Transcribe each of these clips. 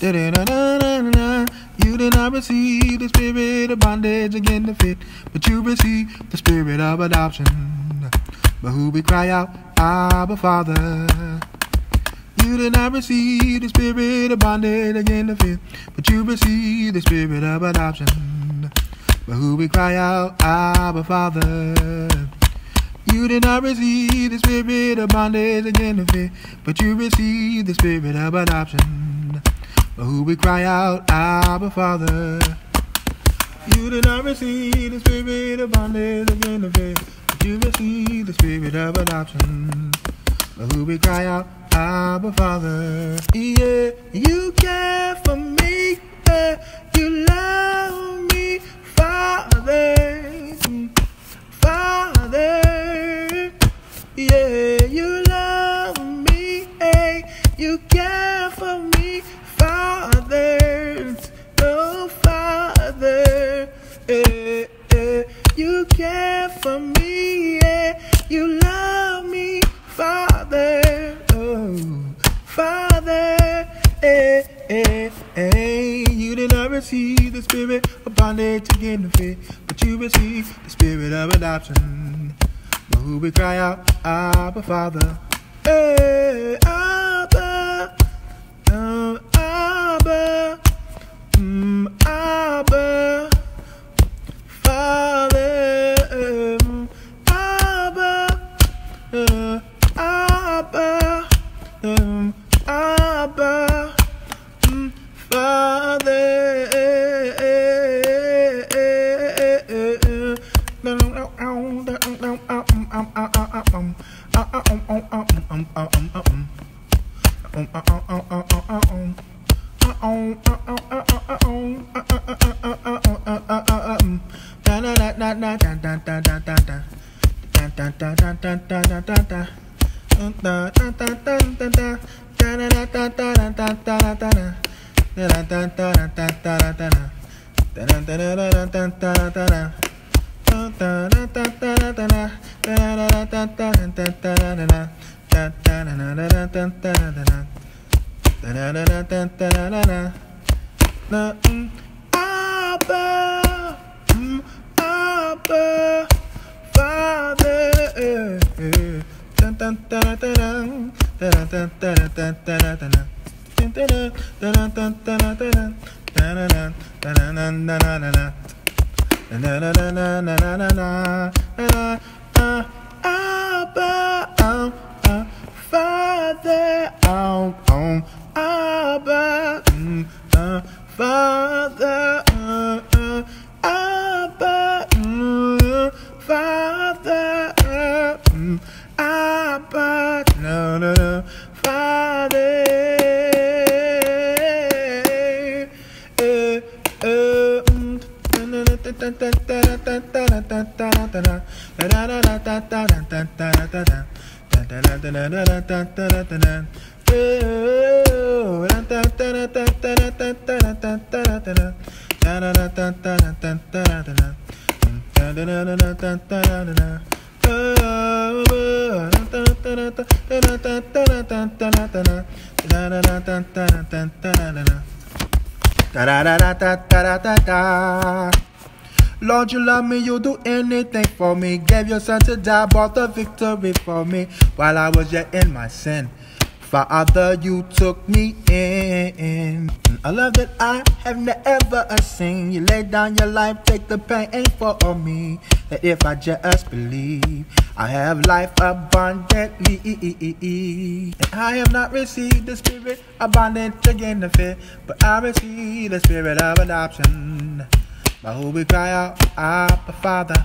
You did not receive the spirit of bondage again to fit, but you received the spirit of adoption, by who we cry out, Abba, Father. You did not receive the spirit of bondage again to fit, but you received the spirit of adoption, by who we cry out, Abba, Father. You did not receive the spirit of bondage again to fit, but you received the spirit of adoption, by who we cry out, Abba, Father. You did not receive the spirit of bondage again to fit, but you received the spirit of adoption, by who we cry out, Abba, Father. Yeah, you care for me, yeah, you love me, Father, Father. Yeah, you love me, hey, you care for me, Father, oh Father, you care for me, yeah, you love me, Father, oh Father, you did not receive the spirit of bondage again to fit, but you received the spirit of adoption, by who we cry out, Abba, Father. Hey, Abba, oh, Abba, Abba, Father, Abba, Abba, Abba, Father. Lord, you love me, you do anything for me. Gave your son to die, bought the victory for me. While I was yet in my sin, Father, you took me in. I love that I have never seen. You laid down your life, take the pain for me. That if I just believe, I have life abundantly. And I have not received the spirit of bondage again to fit, but I received the spirit of adoption, by who we cry out, Abba, Father.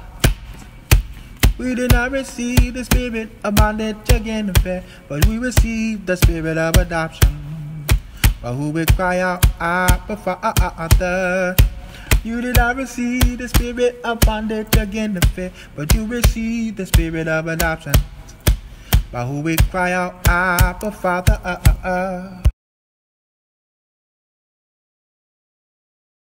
We did not receive the spirit of bondage again to fear, but we received the spirit of adoption, by who we cry out, Abba, Father. You did not receive the spirit of bondage again to fear, but you received the spirit of adoption, by who we cry out, Abba, Father.